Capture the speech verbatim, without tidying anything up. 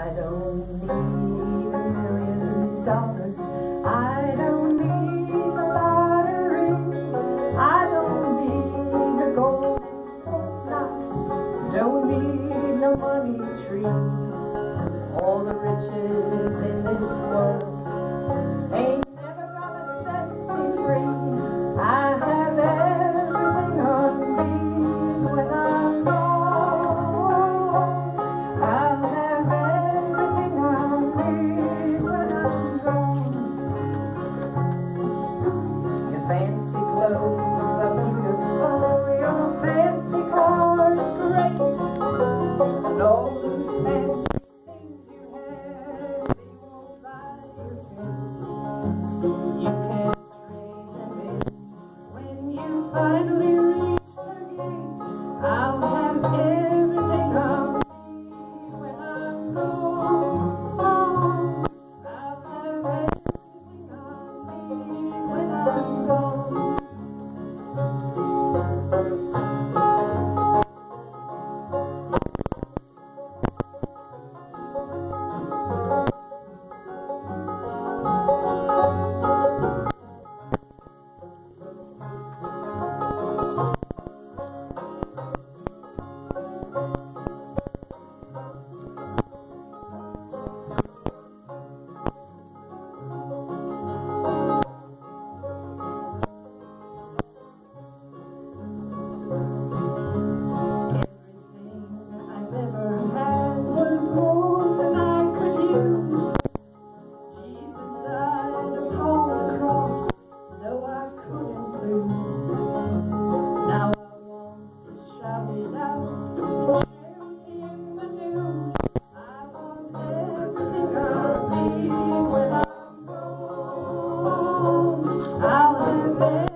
I don't need a million dollars. I don't need the lottery. I don't need the golden fortnights. Don't need no money tree. All the riches in this world ain't never gonna set me free. I have everything on me when I'm gone. I'll have everything on me when I'm gone. Your fancy clothes are beautiful, your fancy car is great, and all those fancy finally reach the gate. I'll have everything on me when I'm gone. I'll have everything on me when I'm gone. Now I want to shout it out, share with him anew. I want everything on me when I'm gone. I'll have everything.